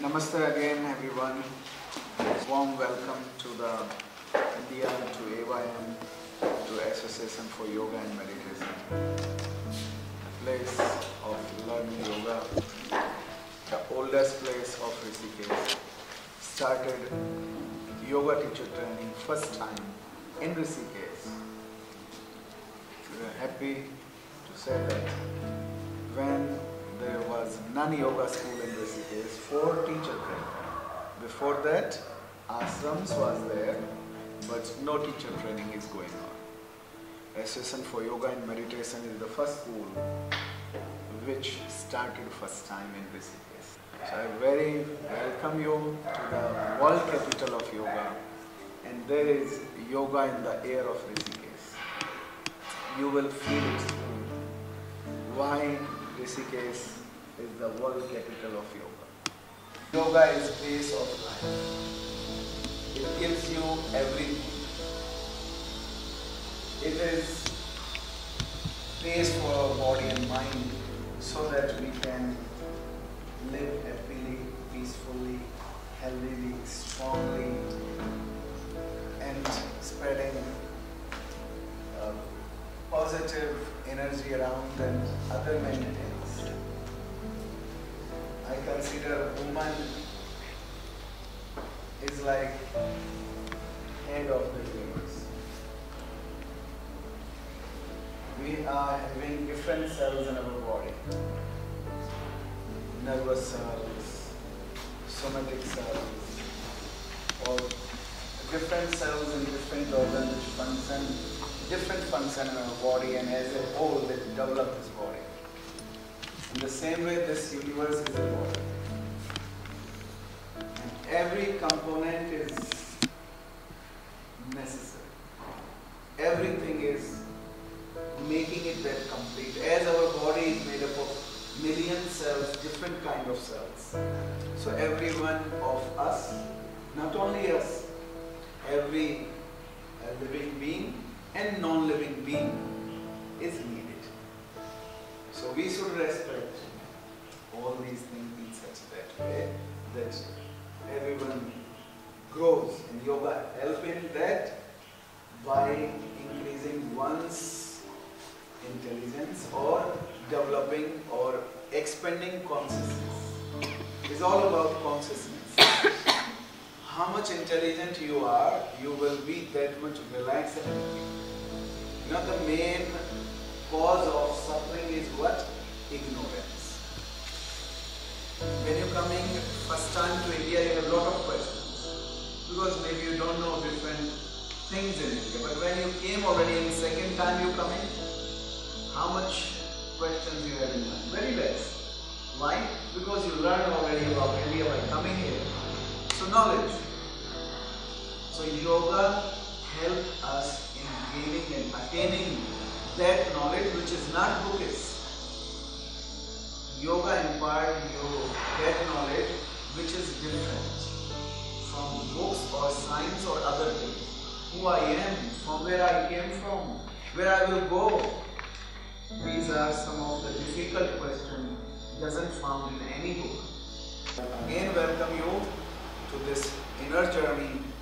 Namaste again everyone. Warm welcome to the India, to AYM, to Association for Yoga and Meditation. Place of learning yoga, the oldest place of Rishikesh. Started yoga teacher training first time in Rishikesh. We are happy to say that when there was none yoga school in Rishikesh, 4 teacher training. Before that, ashrams was there, but no teacher training is going on. Association for Yoga and Meditation is the first school which started first time in Rishikesh. So I very welcome you to the world capital of yoga, and there is yoga in the air of Rishikesh. You will feel it. Why Rishikesh is the world capital of yoga. Yoga is base of life. It gives you everything. It is base for our body and mind so that we can live happily, peacefully, healthily, strongly, and spreading positive energy around and other many things. I consider woman is like head of the universe. We are having different cells in our body. Nervous cells, somatic cells, or different cells in different organs which function, different function in our body, and as a whole they develop this body. In the same way, this universe is a body. And every component is necessary. Everything is making it that complete. As our body is made up of million cells, different kind of cells. So every one of us, not only us, every living being and non-living being is needed. So we should respect all these things in such that way that everyone grows, and yoga helps in that by increasing one's intelligence or developing or expanding consciousness. It's all about consciousness. How much intelligent you are, you will be that much relaxed and happy. You know, the main cause of suffering is what? Ignorance. When you're coming first time to India, you have a lot of questions because maybe you don't know different things in India. But when you came already in second time you come in, how much questions you have in mind? Very less. Why? Because you learned already about India by coming here. So knowledge. So yoga helps us in gaining and attaining that knowledge which is not bookish. Yoga imparts you that knowledge which is different from books or science or other things. Who I am, from where I came from, where I will go. These are some of the difficult questions doesn't found in any book. Again welcome you to this inner journey